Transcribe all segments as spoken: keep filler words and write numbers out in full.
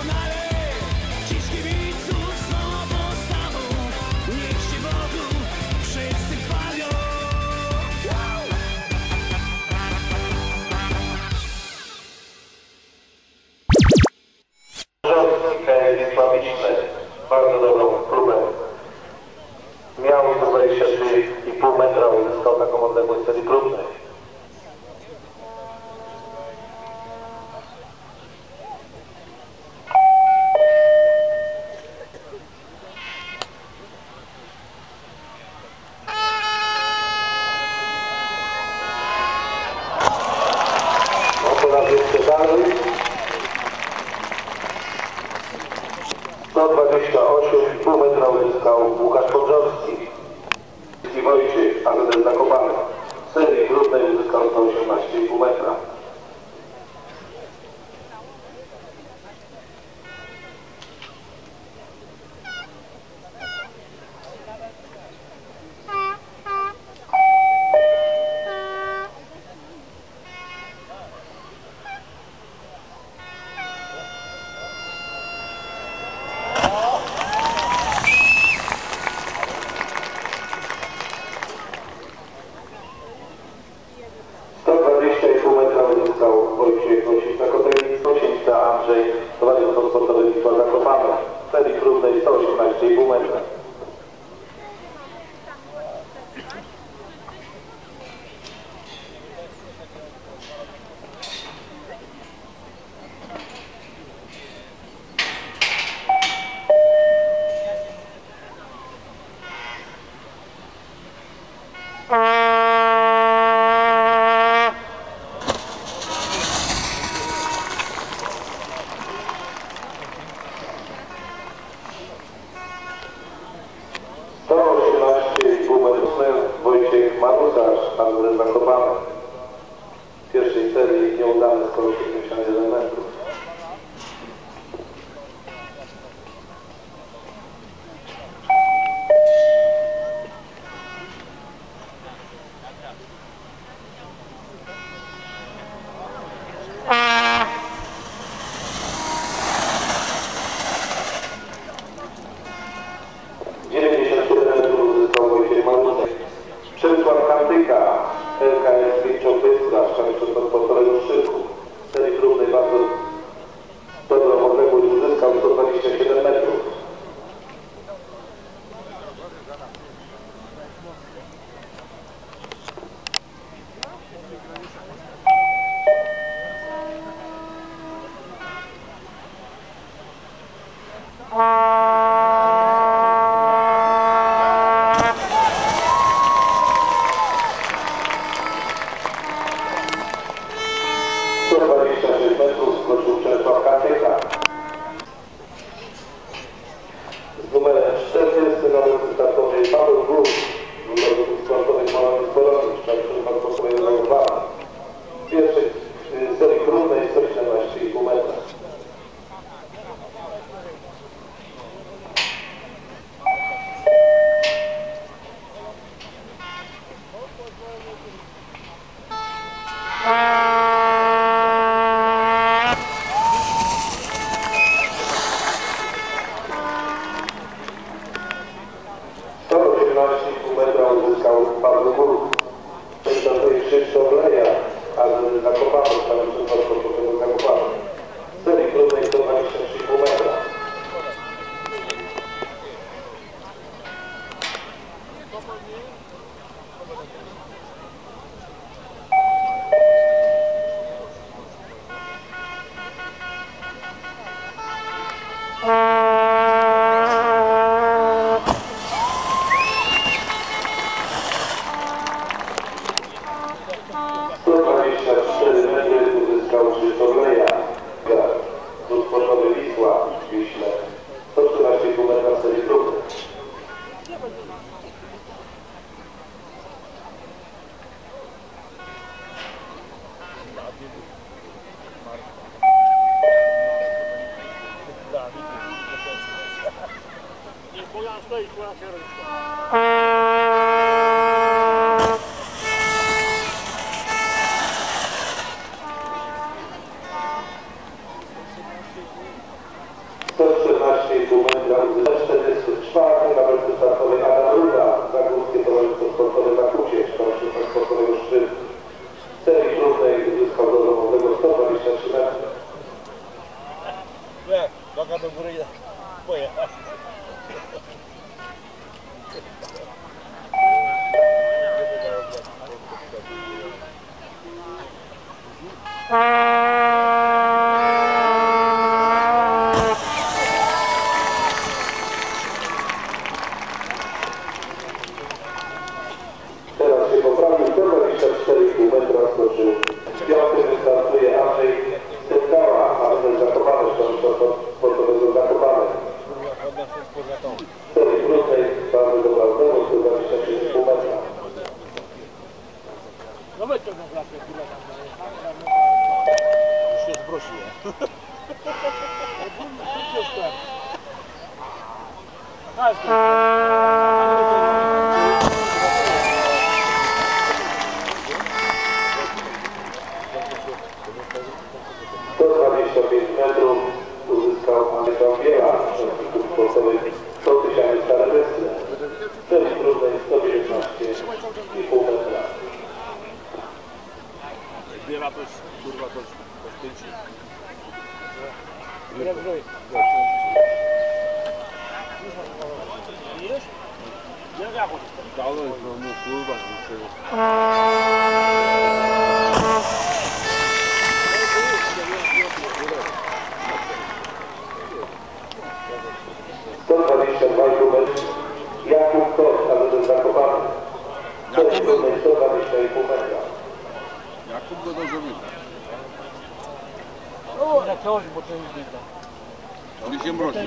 Bardzo dobrą próbę. Miał sto dwadzieścia trzy i pół metra, uzyskał taką odległość w serii próbnej. No to raz jeszcze dalej. sto dwadzieścia osiem i pół metra uzyskał Łukasz Podrzowski i Wojciech, A Z S Zakopane. W serii próbnej uzyskał sto osiemnaście i pół metra. Uzyskał Wojciech Nosik na Kotelni, Nosicza Andrzej, Towarzystwo Sportowe Wisła Zakopane. W serii próbnej sto osiemnaście i pół metra. Wojciech Marusarz, A Z S Zakopane. W pierwszej serii nieudany skoro siedemdziesiąt jeden metrów. dziewięćdziesiąt siedem metrów uzyskał Wojciech Marusarz. Przemysław Kantyka, L K S Wilczok-Bystra, Mistrzostwa Sportowego Szczyku. W serii próbnej bardzo dobrą odległość uzyskał sto dwadzieścia siedem metrów. sto dwadzieścia sześć metrów skrócił Przemysław Kantyka. Z numerem czterdziestym na rynku startowej Paweł Gór, w sportowej Polonii Polonii, Mistrzostwa Sportowego Zakopane. W pierwszej serii próbnej sto siedemnaście i pół metra. sto osiemnaście i pół metra uzyskał Paweł Gór. Startuje Krzysztof Leja, A Z S Zakopane, Mistrzostwa Sportowego Zakopane. W serii próbnej sto dwadzieścia trzy i pół metra. sto dwadzieścia cztery metry uzyskał Krzysztof Leja, Klub Sportowy Wisła w Wiśle. sto czternaście i pół metra w serii próbnej. Teraz się poprawił, sto dwadzieścia cztery i pół metra skoczył. Piąty wystartuje Andrzej Stękała, a będę zakopany, sportowego zakopany. W serii trudnej bardzo dobra odnowu, sto dwadzieścia trzy i pół metra. No weź to na klatę, kurwa tam. Już się zbrosiłem. sto dwadzieścia pięć metrów uzyskał Andrzej Biela w szybkim sportowym sto tysięcy stare wysły. W serii trudnej sto dziewiętnaście i pół metra. Biela to jest, kurwa, to jest pięci. Widzisz? Ja jak on? Dałeś, no mu kurwa, niczego. sto dwadzieścia dwa i pół metra. Jakub Kot, a zatem zakopany. W serii trudnej sto dwadzieścia i pół metra. Jakub go dobrze wyda. O, na coś, bo to jest bita. On się mroził.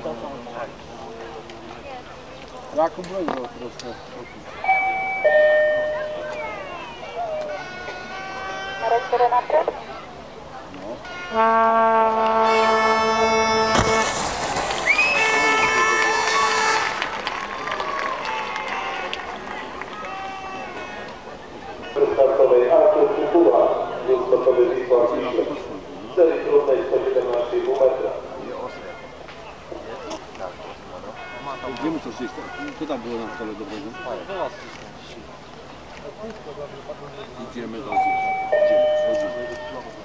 Jakub wygrał troszkę. Marek Serenaty? No. Startowej Artur Kukuła, klub sportowy Wisła Wiśle. W serii trudnej sto siedemnaście i pół metra. Idziemy co gdzieś tam. Co tam było na stole dobrego? Idziemy do Idziemy, chodzimy.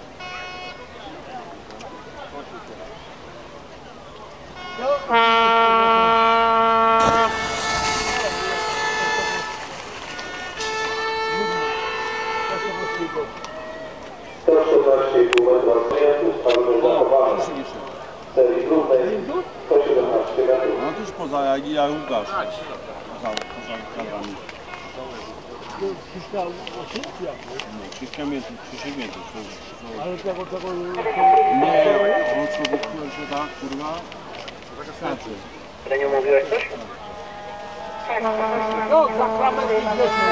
sto czternaście i pół metra zajętów, a będą zachowane. W serii trudnej sto siedemnaście metrów. No to już poza jak i ja Łukasz. Poza, poza kadrami. Kiszka osiem? No, kilka metrów, trzydzieści metrów. Ale tego, tego... Nie, bo człowiek, który się tak, kurwa, znaczy. Nie mówiłeś coś? No, za kramę i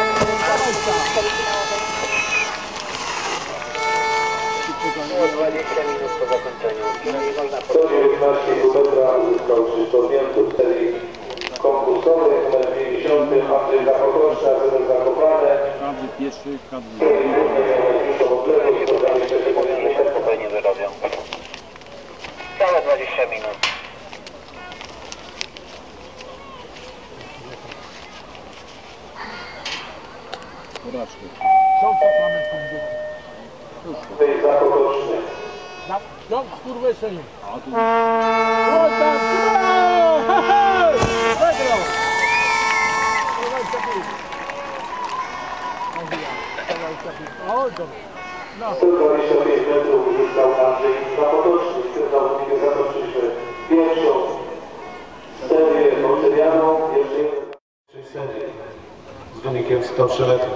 dwadzieścia minut po zakończeniu. sto dziewiętnaście i pół metra uzyskał Krzysztof Miętów w serii konkursowej numer pięćdziesiąt. Andrzej Zapotoczny, a zatem Zakopane. Każdy pierwszy, każdy W serii trudnej miał odległość sto dwadzieścia siedem. Spokojnie wyrobią. Całe dwadzieścia minut. porażkę. Są sakrament kombiety. Andrzej Zapotoczny. No, kurwa, synu. A tu O, tam, kurwa! Wygrał! O, dobra. No. sto dwadzieścia pięć metrów uzyskał Andrzej Zapotoczny. Z tym zawodnikiem zakończyliśmy pierwszą serię ocenianą. Jeszcze jeden serii z wynikiem sto trzy metry.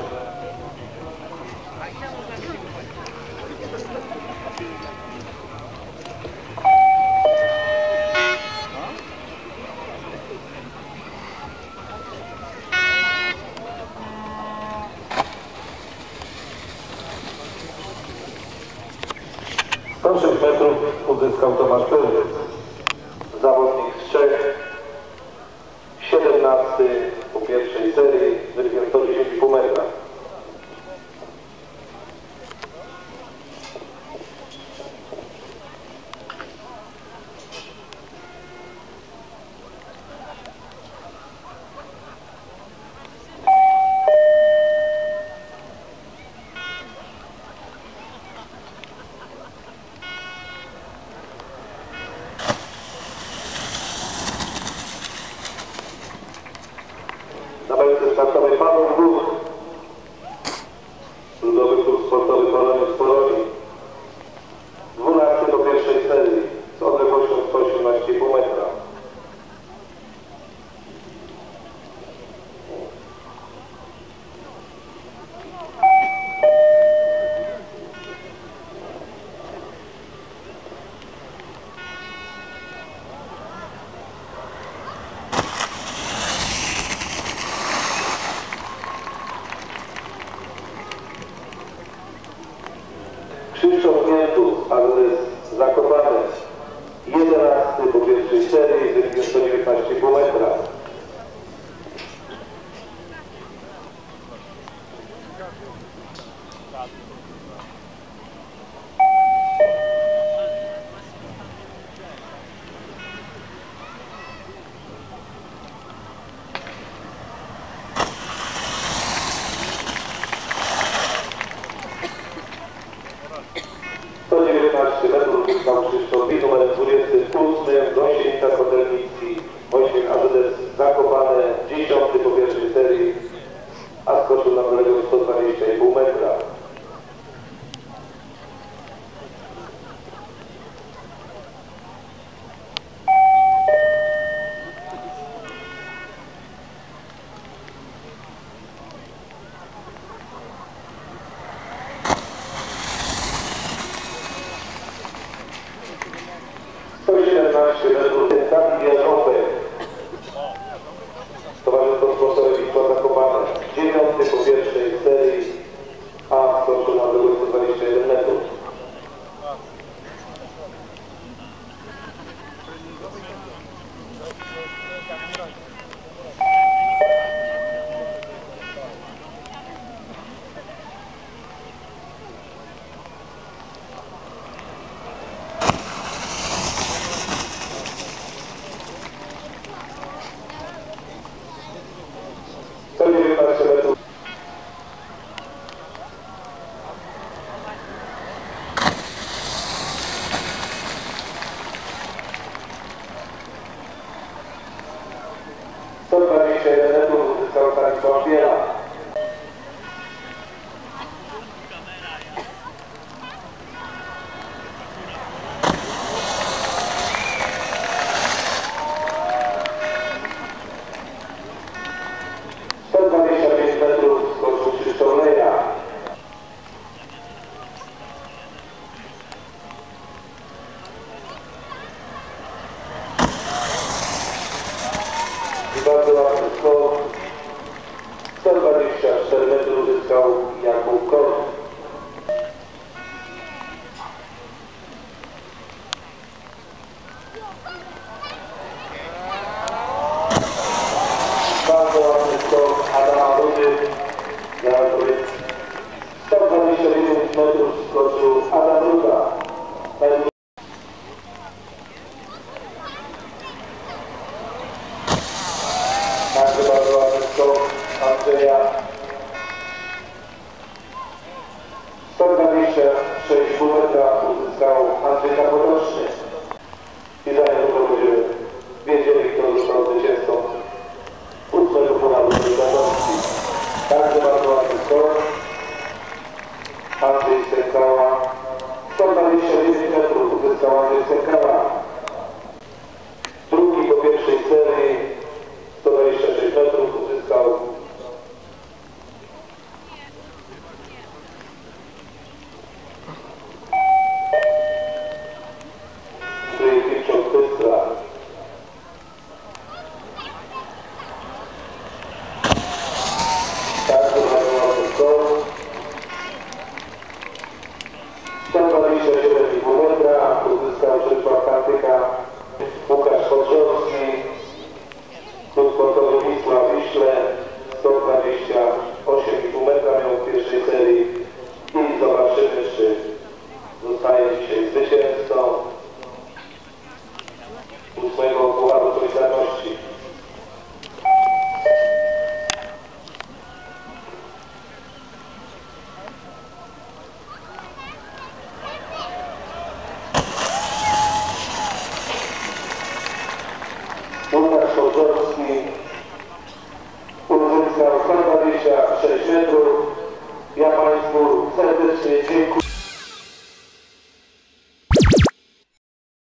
sto sześć metrów uzyskał Tomasz Pełniec, zawodnik z Czech, siedemnasty po pierwszej serii, z wynikiem sto dziesięć i pół metra. Na mające Krzysztof Miętus, adres Zakopane, jedenasty po pierwszej serii, wybiegł sto dziewiętnaście i pół metra. sto dziewiętnaście metrów uzyskał Krzysztof i numer dwudziesty ósmy Gąsienica Kotelnicy, Wojciech Ażydes Zakopane, dziesiąty po pierwszej serii, a skoczył na poległą sto dwadzieścia i pół metra. sto siedemnaście metrów Dawid Jarząbek, Towarzystwo Sportowe Wisła Zakopane, dziewiąty po pierwszej serii, a skoczył na odległość sto dwadzieścia jeden metrów. sto dziewiętnaście metrów. sto dwadzieścia jeden metrów uzyskał Stanisław Biela. sto dwadzieścia pięć metrów skoczył Krzysztof Leja. I bardzo ładny skok. sto dwadzieścia cztery metry uzyskał Jakub Kort. Bardzo ładny skok Adama Rudy. sto dwadzieścia dziewięć metrów skoczył Adam Ruda. Także bardzo ładny skok Andrzeja. sto dwadzieścia sześć i pół metra uzyskał Andrzej Kaporoczny. I zanim to będziemy wiedzieli, kto został zwycięzcą ósmego finału Solidarności. Także bardzo ładny skok Andrzej Sękała. sto dwadzieścia dziewięć metrów uzyskał Andrzej Sękała. Drugi po pierwszej serii sto dwadzieścia sześć metrów uzyskał Krzysztof Bystra. Także bardzo ładny skok. sto dwadzieścia siedem i pół metra uzyskał Czesław Kantyka. Łukasz Podrzowski, Klub Sportowy Wisła Wiśle, sto dwadzieścia osiem i pół metra miał w pierwszej serii i zobaczymy, czy zostaje dzisiaj zwycięzcą ósmego Pucharu Solidarności. Łukasz Podrzowski uzyskał sto dwadzieścia sześć metrów. Ja Państwu serdecznie dziękuję.